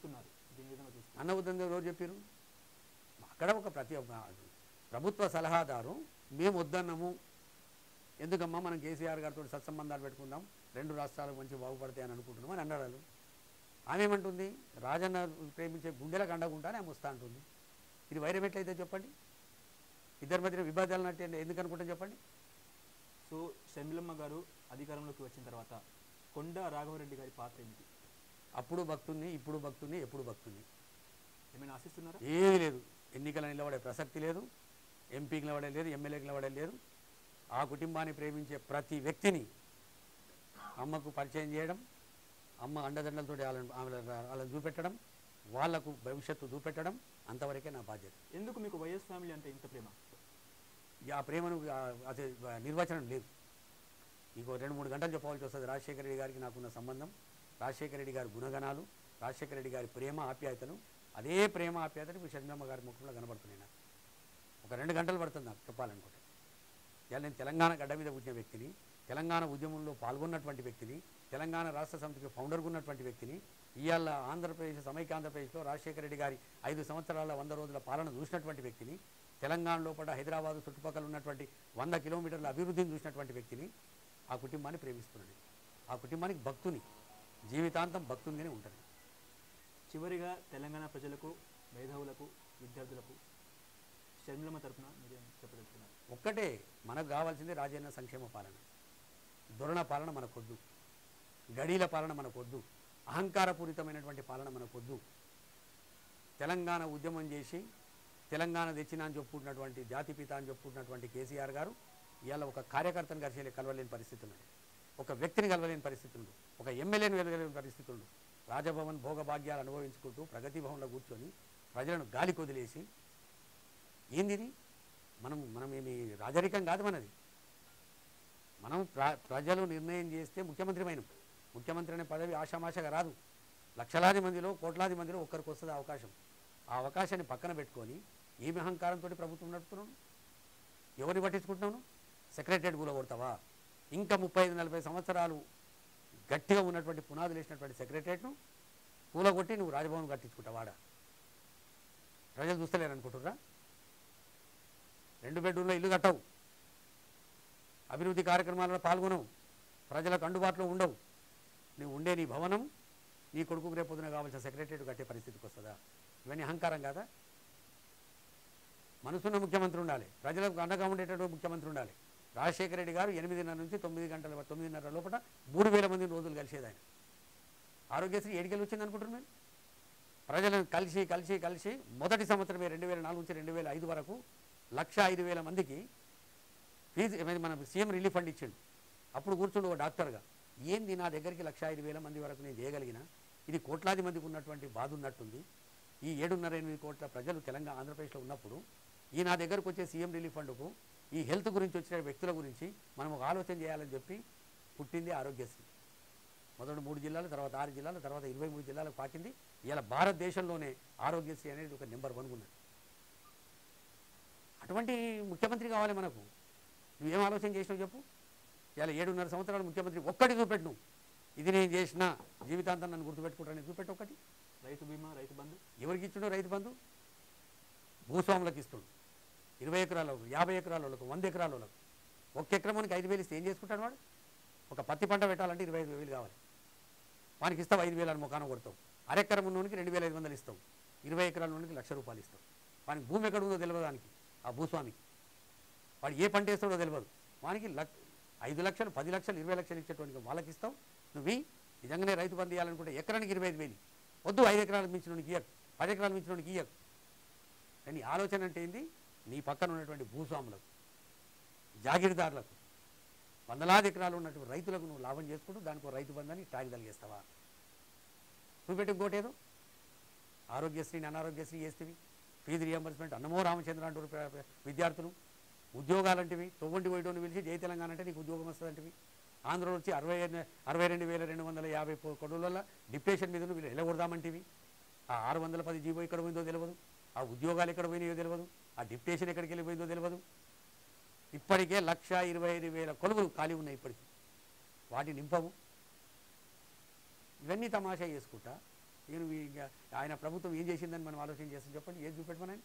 చూస్తున్నారు దీని విధంగా చూస్తున్నారు? అన్న వద్దని ఎవరు చెప్పారు? అక్కడ ఒక ప్రభుత్వ సలహాదారు మేము వద్దన్నాము, ఎందుకమ్మా మనం కేసీఆర్ గారితో సత్సంబంధాలు పెట్టుకుందాం, రెండు రాష్ట్రాలకు మంచి బాగుపడతాయి అని అనుకుంటున్నాం అని అన్నాడు. ఆమె ఏమంటుంది? రాజన్న ప్రేమించే గుండెలకు అండగుంటానే ఆమె వస్తా అంటుంది. ఇది వైరం ఎట్లయితే చెప్పండి? ఇద్దరి మధ్యన విభేదాలు నట్టే ఎందుకు అనుకుంటాం చెప్పండి? సో షర్మిలమ్మ గారు అధికారంలోకి వచ్చిన తర్వాత కొండ రాఘవరెడ్డి గారి పాత్ర ఏమిటి? అప్పుడు భక్తుని, ఇప్పుడు భక్తుని, ఎప్పుడు భక్తుని. ఏమైనా ఆశిస్తున్నారా? ఏది లేదు. ఎన్నికల నిలబడే ప్రసక్తి లేదు, ఎంపీకి నిలబడే లేదు, ఎమ్మెల్యేకి నిలబడే లేదు. ఆ కుటుంబాన్ని ప్రేమించే ప్రతి వ్యక్తిని అమ్మకు పరిచయం చేయడం, అమ్మ అండదండలతో వాళ్ళని చూపెట్టడం, వాళ్లకు భవిష్యత్తు చూపెట్టడం, అంతవరకే నా బాధ్యత. ఎందుకు మీకు వైఎస్ ఫ్యామిలీ అంటే ఇంత ప్రేమ? ఆ ప్రేమను అదే నిర్వచనం లేదు. ఇంకో 2-3 గంటలు చెప్పవలసి వస్తుంది. రాజశేఖర రెడ్డి గారికి నాకున్న సంబంధం, రాజశేఖర రెడ్డి గారి గుణగణాలు, రాజశేఖర రెడ్డి గారి ప్రేమ ఆప్యాయతలు, అదే ప్రేమ ఆప్యాయతలు ఇప్పుడు షర్మిలమ్మ గారి ముఖంలో కనబడుతున్నాయి. నాకు ఒక 2 గంటలు పడుతుంది నాకు చెప్పాలనుకుంటే. ఇవాళ నేను తెలంగాణ గడ్డ మీద పుట్టిన వ్యక్తిని, తెలంగాణ ఉద్యమంలో పాల్గొన్నటువంటి వ్యక్తిని, తెలంగాణ రాష్ట్ర సమితికి ఫౌండర్గా ఉన్నటువంటి వ్యక్తిని, ఇవాళ ఆంధ్రప్రదేశ్ సమైక్య ఆంధ్రప్రదేశ్లో రాజశేఖర రెడ్డి గారి 5 సంవత్సరాల 100 రోజుల పాలన చూసినటువంటి వ్యక్తిని, తెలంగాణ లోపల హైదరాబాదు చుట్టుపక్కల ఉన్నటువంటి 100 కిలోమీటర్ల అభివృద్ధిని చూసినటువంటి వ్యక్తిని, ఆ కుటుంబాన్ని ప్రేమిస్తున్నాడు. ఆ కుటుంబానికి భక్తుని, జీవితాంతం భక్తునిగానే ఉంటుంది. చివరిగా తెలంగాణ ప్రజలకు, మేధావులకు, విద్యార్థులకు షర్మిలమ్మ తరఫున మీరేం చెప్పదలుచుకున్నారు? ఒక్కటే, మనకు కావాల్సింది రాజన్న సంక్షేమ పాలన. దొరణ పాలన మనకొద్దు, గడీల పాలన మనకొద్దు, అహంకారపూరితమైనటువంటి పాలన మనకొద్దు. తెలంగాణ ఉద్యమం చేసి తెలంగాణ తెచ్చిన అని చెప్పుకుంటున్నటువంటి, జాతిపిత అని చెప్పుకుంటున్నటువంటి కేసీఆర్ గారు ఇవాళ ఒక కార్యకర్తను కలవలేని పరిస్థితి ఉన్నాడు, ఒక వ్యక్తిని కలవలేని పరిస్థితి ఉంది, ఒక ఎమ్మెల్యేని కలవలేని పరిస్థితి ఉంది. రాజభవన్ భోగభాగ్యాలు అనుభవించుకుంటూ ప్రగతి భవన్లో కూర్చొని ప్రజలను గాలి కొదిలేసి, ఏంది ఇది? మనమేమి రాజరికం కాదు మనది. మనం ప్రజలు నిర్ణయం చేస్తే ముఖ్యమంత్రి అనే పదవి ఆషామాషగా రాదు. లక్షలాది మందిలో, కోట్లాది మందిలో ఒక్కరికి వస్తుంది అవకాశం. ఆ అవకాశాన్ని పక్కన పెట్టుకొని ఏమి అహంకారంతో ప్రభుత్వం నడుపుతున్నాను? ఎవరిని పట్టించుకుంటున్నాను? సెక్రటరియట్ కూలగొడతావా? ఇంకా 35-40 సంవత్సరాలు గట్టిగా ఉన్నటువంటి పునాదులు వేసినటువంటి సెక్రటరియట్ను కూలగొట్టి నువ్వు రాజభవన్ కట్టించుకుంటావాడా? ప్రజలు చూస్తలేరు అనుకుంటుర్రా? 2 బెడ్రూమ్లో ఇల్లు కట్టవు, అభివృద్ధి కార్యక్రమాలలో పాల్గొనవు, ప్రజలకు అందుబాటులో ఉండవు. నువ్వు ఉండే నీ భవనం నీ కొడుకుకు రేపొద్దున కావాల్సిన సెక్రటరియట్ కట్టే పరిస్థితికి వస్తుందా? ఇవన్నీ అహంకారం కాదా? మనసున్న ముఖ్యమంత్రి ఉండాలి, ప్రజలకు అండగా ఉండేటటువంటి ముఖ్యమంత్రి ఉండాలి. రాజశేఖర రెడ్డి గారు 8:30 నుంచి 9:30 లోపల 3,000 మందిని రోజులు కలిసేది ఆయన. ఆరోగ్యశ్రీ ఏడికెళ్ళి వచ్చింది అనుకుంటున్నారు? ప్రజలను కలిసి మొదటి సంవత్సరమే 2004 నుంచి 2005 వరకు 1,05,000 మందికి ఫీజు మన సీఎం రిలీఫ్ ఫండ్ ఇచ్చిండు. అప్పుడు కూర్చుండు ఒక డాక్టర్గా, ఏంది నా దగ్గరికి 1,05,000 మంది వరకు నేను చేయగలిగిన, ఇది కోట్లాది మందికి ఉన్నటువంటి బాధ ఉన్నట్టుంది. ఈ 7.5-8 కోట్ల ప్రజలు తెలంగాణ ఆంధ్రప్రదేశ్లో ఉన్నప్పుడు ఈ నా దగ్గరకు వచ్చే సీఎం రిలీఫ్ ఫండ్కు ఈ హెల్త్ గురించి వచ్చిన వ్యక్తుల గురించి మనం ఒక ఆలోచన చేయాలని చెప్పి పుట్టింది ఆరోగ్యశ్రీ. మొదటి 3 జిల్లాలు, తర్వాత 6 జిల్లాలు, తర్వాత 23 జిల్లాలకు పాకింది. ఇలా భారతదేశంలోనే ఆరోగ్యశ్రీ అనేది ఒక నెంబర్ 1 ఉన్నది. అటువంటి ముఖ్యమంత్రి కావాలి మనకు. నువ్వేం ఆలోచన చేసినావు చెప్పు? ఇలా 7.5 సంవత్సరాలు ముఖ్యమంత్రి ఒక్కటి చూపెట్టు, ఇది నేను చేసిన జీవితాంతం నన్ను గుర్తుపెట్టుకుంటానని చూపెట్టు ఒకటి. రైతు బీమా, రైతు బంధు ఎవరికి ఇచ్చిండో? రైతు బంధు భూస్వాములకు ఇస్తుండు. 20 ఎకరాలకు, 50 ఎకరాలకు, 100 ఎకరాలకు. 1 ఎకరానికి 5,000 ఇస్తే ఏం చేసుకుంటాడు వాడు? ఒక పత్తి పంట పెట్టాలంటే 25,000 కావాలి. వానికి ఇస్తావు 5,000 అని ముఖాన కొడతావు. అరెకరం ఉన్నోనికి 2,500 ఇస్తావు. 20 ఎకరాల నుండి ₹1,00,000 ఇస్తావు. వానికి భూమి ఎక్కడ ఉందో తెలియదు, దానికి ఆ భూస్వామికి వాడు ఏ పంట వేస్తాడో తెలియదు. వానికి 5 లక్షలు, 10 లక్షలు, 20 లక్షలు ఇచ్చేటువంటి వాళ్ళకి ఇస్తావు. నువ్వు నిజంగానే రైతు బంధు ఇవ్వాలనుకుంటే ఎకరానికి 25,000 వద్దు. 5 ఎకరాలకు మించినోనికి ఇయ్యకు, 10 ఎకరాలకు మించినోనికి ఇయ్యకు. కానీ ఆలోచన అంటే ఏంది? నీ పక్కన ఉన్నటువంటి భూస్వాములకు, జాగీర్దారులకు, వందలాది ఎకరాలు ఉన్నటువంటి రైతులకు నువ్వు లాభం చేసుకుంటూ దానికి రైతు బంధాన్ని ట్యాగ్ తలిగేస్తావా? చూపెట్టి ఇంకోటేదో ఆరోగ్యశ్రీని అనారోగ్యశ్రీ చేస్తేవి, ఫీజు రియంబర్స్మెంట్, అన్నమో రామచంద్ర అంటూ విద్యార్థులు, ఉద్యోగాలంటివి, తొవ్వంటి పోయటోని పిలిచి జై తెలంగాణ అంటే నీకు ఉద్యోగం వస్తుందంటివి. ఆంధ్రలో వచ్చి 62,250 కోట్ల డిప్యుటేషన్ మీద వీళ్ళు ఎలగొడదామంటివి. ఆ 610 జీవో ఎక్కడ పోయిందో తెలియదు, ఆ ఉద్యోగాలు ఎక్కడ పోయినాయో తెలియదు, ఆ డిప్యుటేషన్ ఎక్కడికి వెళ్ళిపోయిందో తెలియదు. ఇప్పటికే 1,25,000 కొలువులు ఖాళీ ఉన్నాయి. ఇప్పటికీ వాటి నింపవు. ఇవన్నీ తమాషా చేసుకుంటా నేను ఆయన ప్రభుత్వం ఏం చేసిందని మనం ఆలోచన చేస్తాం చెప్పండి, ఏది చూపెట్టమని.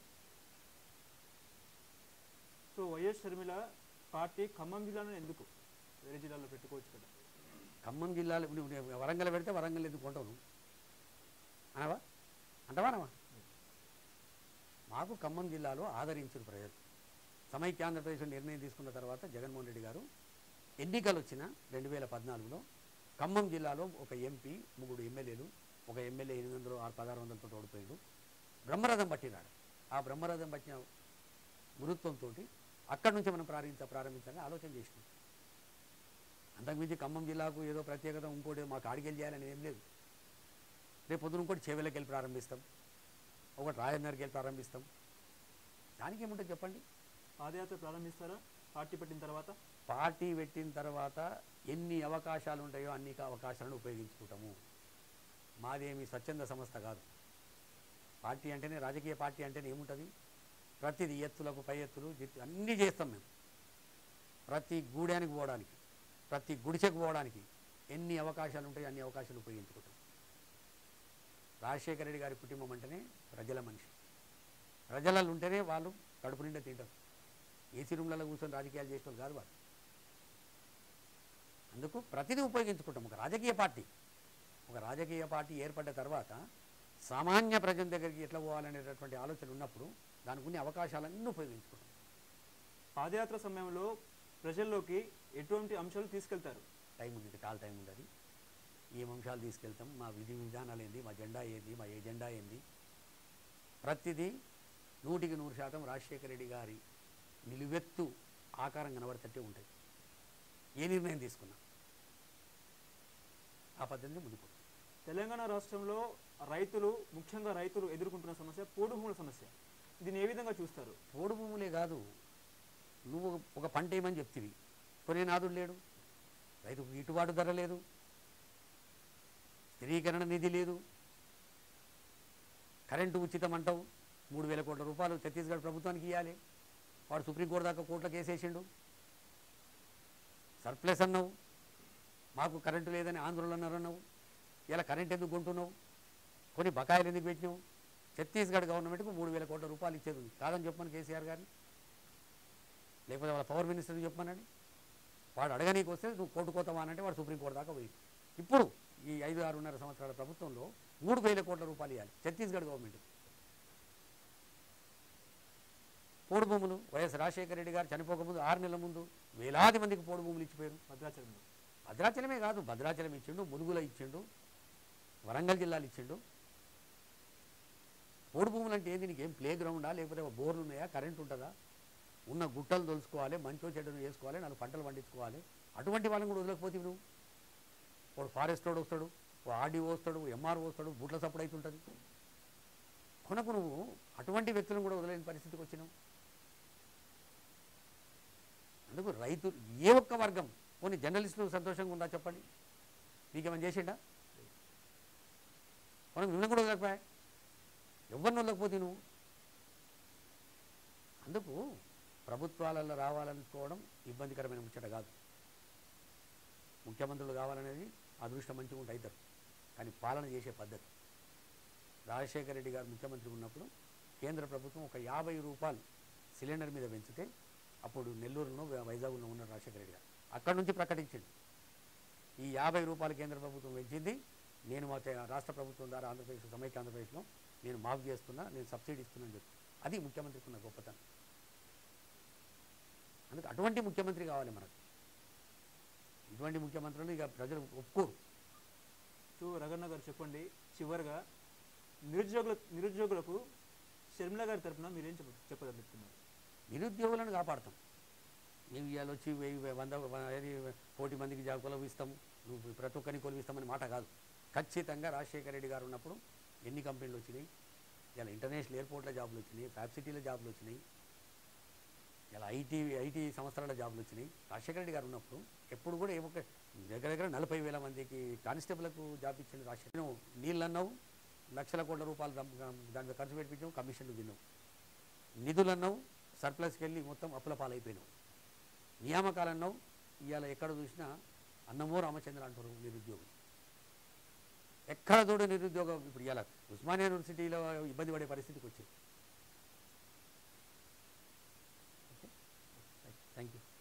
So YS Sharmila party Khammam జిల్లాలో ఎందుకు వేరే జిల్లాలో పెట్టుకోవచ్చు కదా? ఖమ్మం జిల్లాలో నువ్వు వరంగల్ పెడితే వరంగల్ ఎందుకు కొంటావు నువ్వు అనవా, అంటవానవా? మాకు ఖమ్మం జిల్లాలో ఆదరించిన ప్రజలు సమైక్య ఆంధ్రప్రదేశ్ నిర్ణయం తీసుకున్న తర్వాత జగన్మోహన్ రెడ్డి గారు ఎన్నికలు వచ్చిన 2014లో ఖమ్మం జిల్లాలో ఒక ఎంపీ, 3 ఎమ్మెల్యేలు, ఒక ఎమ్మెల్యే 800-1600తో ఓడిపోయాడు. బ్రహ్మరథం పట్టినాడు. ఆ బ్రహ్మరథం పట్టిన గురుత్వంతో అక్కడి నుంచి మనం ప్రారంభించాలని ఆలోచన చేసినాం. అంతకుమించి ఖమ్మం జిల్లాకు ఏదో ప్రత్యేకత ఇంకోటి మాకు ఆడికెళ్ళి చేయాలని ఏం లేదు. రేపు పొద్దున ఇంకోటి చేవెళ్ళకి వెళ్ళి ప్రారంభిస్తాం, ఒకటి రాజన్నర్కి వెళ్ళి ప్రారంభిస్తాం. దానికి ఏముంటుంది చెప్పండి? పాదయాత్ర ప్రారంభిస్తారా పార్టీ పెట్టిన తర్వాత? పార్టీ పెట్టిన తర్వాత ఎన్ని అవకాశాలు ఉంటాయో అన్ని అవకాశాలను ఉపయోగించుకుంటాము. మాదేమి స్వచ్ఛంద సంస్థ కాదు. పార్టీ అంటేనే, రాజకీయ పార్టీ అంటేనే ఏముంటుంది? ప్రతిది ఎత్తులకు పై ఎత్తులు అన్నీ చేస్తాం మేము. ప్రతి గూడానికి పోవడానికి, ప్రతి గుడిసెకు పోవడానికి ఎన్ని అవకాశాలు ఉంటాయో అన్ని అవకాశాలు ఉపయోగించుకుంటాం. రాజశేఖర రెడ్డి గారి కుటుంబం అంటేనే ప్రజల మనిషి. ప్రజలలో ఉంటేనే వాళ్ళు కడుపు నిండా తింటారు. ఏసీ రూమ్లలో కూర్చొని రాజకీయాలు చేసిన వాళ్ళు కాదు వాళ్ళు. అందుకు ప్రతిదీ ఉపయోగించుకుంటాం. ఒక రాజకీయ పార్టీ ఏర్పడ్డ తర్వాత సామాన్య ప్రజల దగ్గరికి ఎట్లా పోవాలనేటటువంటి ఆలోచన ఉన్నప్పుడు దానికి ఉన్న అవకాశాలన్నీ ఉపయోగించుకుంటాం. పాదయాత్ర సమయంలో ప్రజల్లోకి ఎటువంటి అంశాలు తీసుకెళ్తారు? టైం ఉంది, చాలా టైం ఉంది. ఏం అంశాలు తీసుకెళ్తాం, మా విధి విధానాలు ఏంది, మా జెండా ఏంది, మా ఎజెండా ఏంది, ప్రతిదీ 100% రాజశేఖర రెడ్డి గారి నిలువెత్తు ఆకారం కనబడతట్టే ఉంటాయి. ఏ నిర్ణయం తీసుకున్నా ఆ పద్ధతిని ముందుకు. తెలంగాణ రాష్ట్రంలో ముఖ్యంగా రైతులు ఎదుర్కొంటున్న సమస్య పోడు భూముల సమస్య. దీన్ని ఏ విధంగా చూస్తారు? పోడు భూములే కాదు, నువ్వు ఒక పంట ఏమని చెప్తివి, కొనే నాదుడు లేడు, రైతుకు గిట్టుబాటు ధర లేదు, స్థిరీకరణ నిధి లేదు, కరెంటు ఉచితం అంటావు, 3,000 కోట్ల రూపాయలు ఛత్తీస్గఢ్ ప్రభుత్వానికి ఇవ్వాలి, వాడు సుప్రీంకోర్టు దాకా కోర్టులకు వేసేసిండు. సర్ప్లస్ అన్నావు, మాకు కరెంటు లేదని ఆంధ్రలో అన్నావు. ఇలా కరెంట్ ఎందుకు కొంటున్నావు, కొన్ని బకాయిలు ఎందుకు పెట్టినావు? ఛత్తీస్గఢ్ గవర్నమెంట్కు 3,000 కోట్ల రూపాయలు ఇచ్చేది కాదని చెప్పమని కేసీఆర్ గారిని, లేకపోతే వాళ్ళ పవర్ మినిస్టర్ని చెప్పమనండి. వాడు అడగనీకి వస్తే నువ్వు కోర్టుకోతావా అంటే వాడు సుప్రీంకోర్టు దాకా పోయింది. ఇప్పుడు ఈ 5-6.5 సంవత్సరాల ప్రభుత్వంలో 3,000 కోట్ల రూపాయలు ఇవ్వాలి ఛత్తీస్గఢ్ గవర్నమెంట్. పోడు భూములు వైఎస్ రాజశేఖర రెడ్డి గారు చనిపోకముందు 6 నెలల ముందు వేలాది మందికి పోడు భూములు ఇచ్చిపోయారు. భద్రాచలమే కాదు, భద్రాచలం ఇచ్చిండు, ములుగులో ఇచ్చిండు, వరంగల్ జిల్లాలు ఇచ్చిండు. పోడు భూములు అంటే ఏంది? నీకేం ప్లే గ్రౌండా, లేకపోతే బోర్లు ఉన్నాయా, కరెంట్ ఉంటుందా? ఉన్న గుట్టలు తొలుచుకోవాలి, మంచో చెడ్డను చేసుకోవాలి, 4 పంటలు పండించుకోవాలి. అటువంటి వాళ్ళని కూడా వదలకపోతే నువ్వు. వాడు ఫారెస్ట్ రోడ్ వస్తాడు, ఆర్డీఓ వస్తాడు, ఎంఆర్ఓ వస్తాడు, బూట్ల సప్పుడు అవుతుంటుంది. కొనకు నువ్వు అటువంటి వ్యక్తులను కూడా వదిలేని పరిస్థితికి వచ్చినావు. అందుకు రైతులు ఏ ఒక్క వర్గం, కొన్ని జర్నలిస్టులు సంతోషంగా ఉందా చెప్పండి? నీకేమైనా చేసిండా? మనం నిన్న కూడా వదలకపోయా, ఎవరిని వదలకపోతే నువ్వు. అందుకు ప్రభుత్వాలలో రావాలనుకోవడం ఇబ్బందికరమైన ముచ్చట కాదు. ముఖ్యమంత్రులు కావాలనేది అదృష్టం మంచిగా ఉంటే అవుతారు, కానీ పాలన చేసే పద్ధతి. రాజశేఖర రెడ్డి గారు ముఖ్యమంత్రి ఉన్నప్పుడు కేంద్ర ప్రభుత్వం ఒక 50 రూపాయలు సిలిండర్ మీద పెంచితే, అప్పుడు నెల్లూరులో వైజాగ్లో ఉన్న రాజశేఖర రెడ్డి గారు అక్కడి నుంచి ప్రకటించింది, ఈ 50 రూపాయలు కేంద్ర ప్రభుత్వం పెంచింది, నేను మా రాష్ట్ర ప్రభుత్వం ద్వారా ఆంధ్రప్రదేశ్, సమైక్య ఆంధ్రప్రదేశ్లో నేను మాఫ్ చేస్తున్నా, నేను సబ్సిడీ ఇస్తున్నాను చెప్పి. అది ముఖ్యమంత్రికి ఉన్న గొప్పతనం. అందుకు అటువంటి ముఖ్యమంత్రి కావాలి మనకు. ఇటువంటి ముఖ్యమంత్రులు ఇక ప్రజలు ఒప్పుకోరు. సో రగన్న గారు చెప్పండి, చివరిగా నిరుద్యోగులకు షర్మిల గారి తరఫున మీరేం చెప్పదలుచుకున్నారు? నిరుద్యోగులను కాపాడతాం. మేము ఇవాళ వచ్చి 100 మందికి జాబ్ కొలవిస్తాము, నువ్వు ప్రతి ఒక్కరిని కొలివిస్తామని మాట కాదు. ఖచ్చితంగా రాజశేఖర రెడ్డి గారు ఉన్నప్పుడు ఎన్ని కంపెనీలు వచ్చినాయి, ఇలా ఇంటర్నేషనల్ ఎయిర్పోర్ట్ల జాబులు వచ్చినాయి, ఫ్యాబ్ సిటీల జాబులు వచ్చినాయి, ఇలా ఐటీ సంస్థల జాబులు వచ్చినాయి. రాజశేఖర రెడ్డి గారు ఉన్నప్పుడు ఎప్పుడు కూడా దగ్గర 40,000 మందికి కానిస్టేబుల్కు జాబ్ ఇచ్చింది రాజశేఖర. నువ్వు నీళ్ళు అన్నావు, లక్షల కోట్ల రూపాయలు దాని మీద ఖర్చు పెట్టించావు, కమిషన్లు తిన్నావు. నిధులు అన్నావు, సర్ప్లస్కి వెళ్ళి మొత్తం అప్పుల పాలైపోయినావు. నియామకాలు అన్నావు, ఇవాళ ఎక్కడ చూసినా అన్నమో రామచంద్ర అంటారు నిరుద్యోగులు. ఎక్కడ చూడు నిరుద్యోగం. ఇప్పుడు ఇలా ఉస్మానియా యూనివర్సిటీలో ఇబ్బంది పడే పరిస్థితికి వచ్చింది. Thank you.